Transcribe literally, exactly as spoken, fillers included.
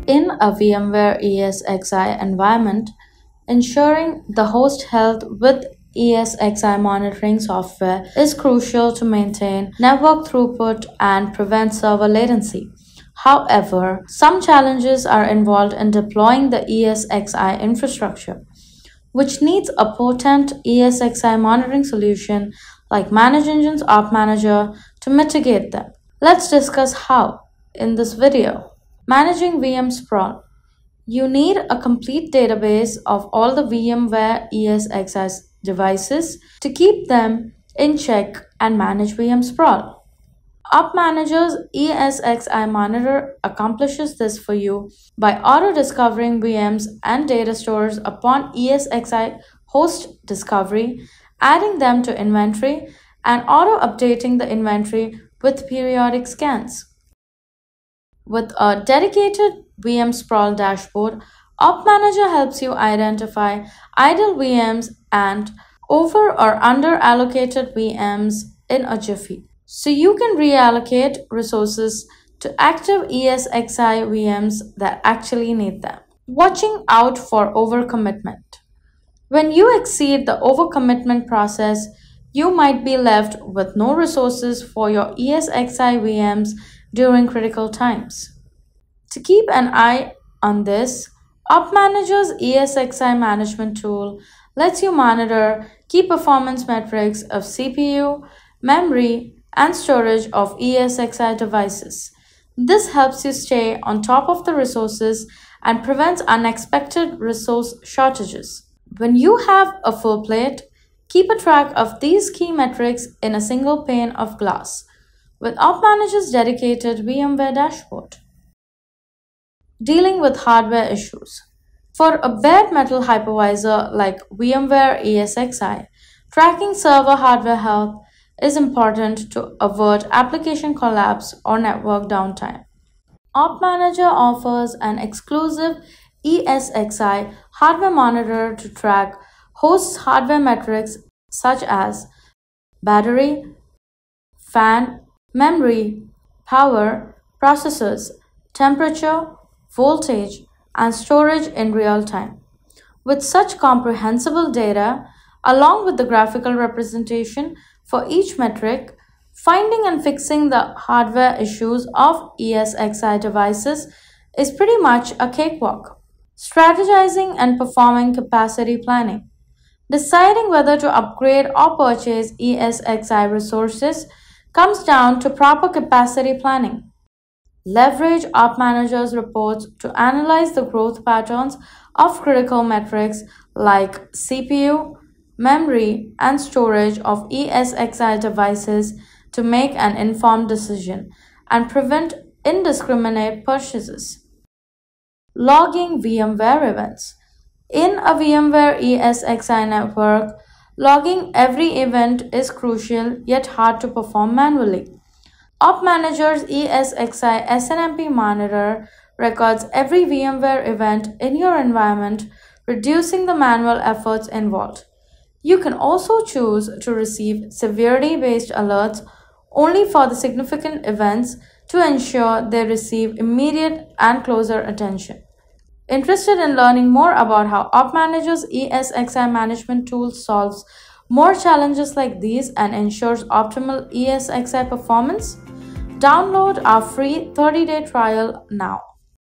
In a VMware E S X i environment, ensuring the host health with E S X i monitoring software is crucial to maintain network throughput and prevent server latency. However, some challenges are involved in deploying the E S X i infrastructure, which needs a potent E S X i monitoring solution like ManageEngine's OpManager to mitigate them. Let's discuss how in this video. Managing V M sprawl. You need a complete database of all the VMware E S X i devices to keep them in check and manage V M sprawl. OpManager's E S X i Monitor accomplishes this for you by auto-discovering V Ms and data stores upon E S X i host discovery, adding them to inventory, and auto-updating the inventory with periodic scans. With a dedicated V M sprawl dashboard, OpManager helps you identify idle V Ms and over or under allocated V Ms in a jiffy, so you can reallocate resources to active E S X i V Ms that actually need them. Watching out for overcommitment. When you exceed the overcommitment process, you might be left with no resources for your E S X i V Ms during critical times. To keep an eye on this, OpManager's E S X i management tool lets you monitor key performance metrics of C P U, memory, and storage of E S X i devices. This helps you stay on top of the resources and prevents unexpected resource shortages. When you have a full plate, keep a track of these key metrics in a single pane of glass with OpManager's dedicated VMware dashboard. Dealing with hardware issues. For a bare metal hypervisor like VMware E S X i, tracking server hardware health is important to avert application collapse or network downtime. OpManager offers an exclusive E S X i hardware monitor to track host hardware metrics such as battery, fan, memory, power, processors, temperature, voltage, and storage in real time. With such comprehensible data, along with the graphical representation for each metric, finding and fixing the hardware issues of E S X i devices is pretty much a cakewalk. Strategizing and performing capacity planning. Deciding whether to upgrade or purchase E S X i resources comes down to proper capacity planning. Leverage OpManager's reports to analyze the growth patterns of critical metrics like C P U, memory, and storage of E S X i devices to make an informed decision and prevent indiscriminate purchases. Logging VMware events. In a VMware E S X i network, logging every event is crucial yet hard to perform manually. OpManager's E S X i S N M P monitor records every VMware event in your environment, reducing the manual efforts involved. You can also choose to receive severity-based alerts only for the significant events to ensure they receive immediate and closer attention. Interested in learning more about how OpManager's E S X i management tool solves more challenges like these and ensures optimal E S X i performance? Download our free thirty day trial now.